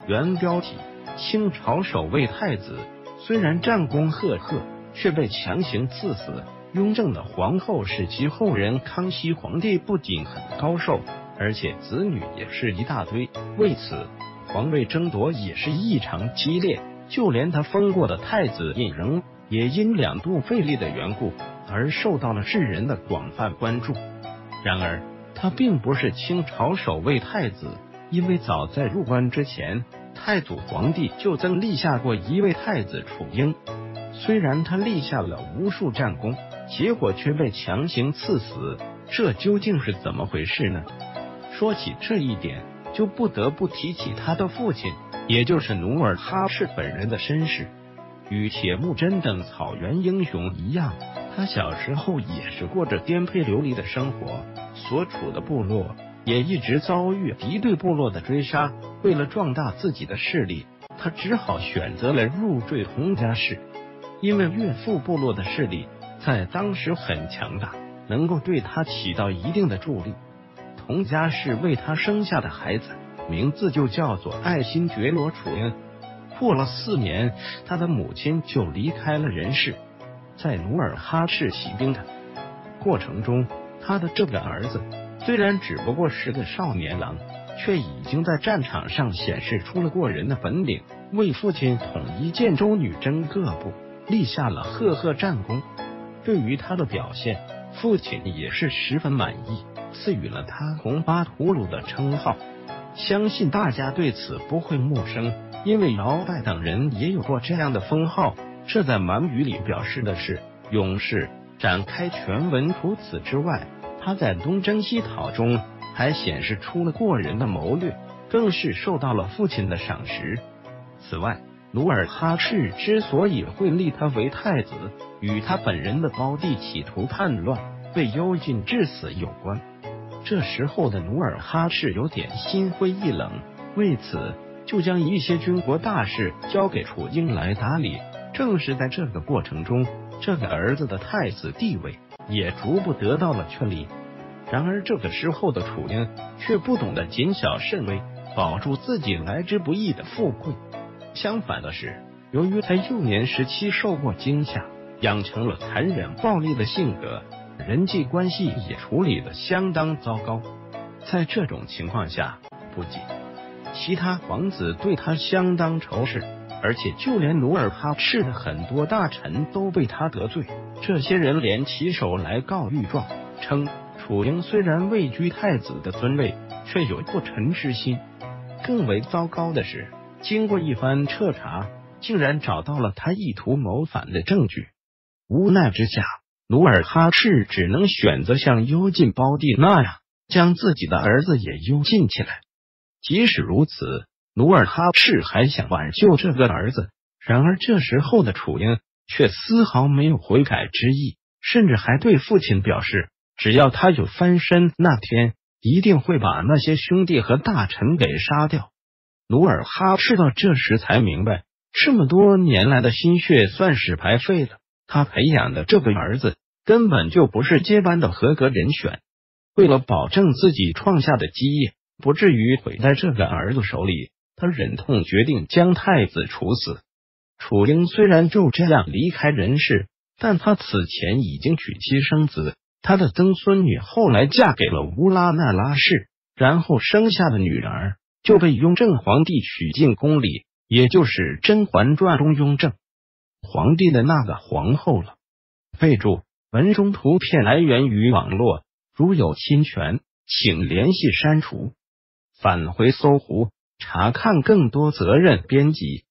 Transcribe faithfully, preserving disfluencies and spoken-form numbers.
原标题：清朝首位太子，虽然战功赫赫，却被强行赐死。雍正的皇后是其后人康熙皇帝，不仅很高寿，而且子女也是一大堆，为此皇位争夺也是异常激烈。就连他封过的太子胤禛，也因两度废立的缘故而受到了世人的广泛关注。然而，他并不是清朝首位太子，因为早在入关之前，太祖皇帝就曾立下过一位太子楚英。虽然他立下了无数战功，结果却被强行赐死，这究竟是怎么回事呢？说起这一点，就不得不提起他的父亲，也就是努尔哈赤本人的身世。与铁木真等草原英雄一样，他小时候也是过着颠沛流离的生活，所处的部落也一直遭遇敌对部落的追杀。为了壮大自己的势力，他只好选择了入赘佟家氏。因为岳父部落的势力在当时很强大，能够对他起到一定的助力。佟家氏为他生下的孩子名字就叫做爱新觉罗楚英。过了四年，他的母亲就离开了人世。在努尔哈赤起兵的过程中，他的这个儿子虽然只不过是个少年郎，却已经在战场上显示出了过人的本领，为父亲统一建州女真各部立下了赫赫战功。对于他的表现，父亲也是十分满意，赐予了他红巴图鲁的称号。相信大家对此不会陌生，因为姚拜等人也有过这样的封号。这在满语里表示的是勇士，展开全文。除此之外，他在东征西讨中还显示出了过人的谋略，更是受到了父亲的赏识。此外，努尔哈赤之所以会立他为太子，与他本人的胞弟企图叛乱被幽禁致死有关。这时候的努尔哈赤有点心灰意冷，为此就将一些军国大事交给楚英来打理。正是在这个过程中，这个儿子的太子地位也逐步得到了确立。然而这个时候的楚英却不懂得谨小慎微，保住自己来之不易的富贵。相反的是，由于他幼年时期受过惊吓，养成了残忍暴力的性格，人际关系也处理得相当糟糕。在这种情况下，不仅其他皇子对他相当仇视，而且就连努尔哈赤的很多大臣都被他得罪。这些人连起手来告御状，称楚英虽然位居太子的尊位，却有不臣之心。更为糟糕的是，经过一番彻查，竟然找到了他意图谋反的证据。无奈之下，努尔哈赤只能选择像幽禁胞弟那样，将自己的儿子也幽禁起来。即使如此，努尔哈赤还想挽救这个儿子，然而这时候的楚英却丝毫没有悔改之意，甚至还对父亲表示，只要他有翻身那天，一定会把那些兄弟和大臣给杀掉。努尔哈赤到这时才明白，这么多年来的心血算是白费了，他培养的这个儿子根本就不是接班的合格人选。为了保证自己创下的基业不至于毁在这个儿子手里，他忍痛决定将太子处死。楚英虽然就这样离开人世，但他此前已经娶妻生子，他的曾孙女后来嫁给了乌拉那拉氏，然后生下的女儿就被雍正皇帝娶进宫里，也就是《甄嬛传》中雍正皇帝的那个皇后了。备注：文中图片来源于网络，如有侵权，请联系删除。返回搜狐，查看更多责任编辑。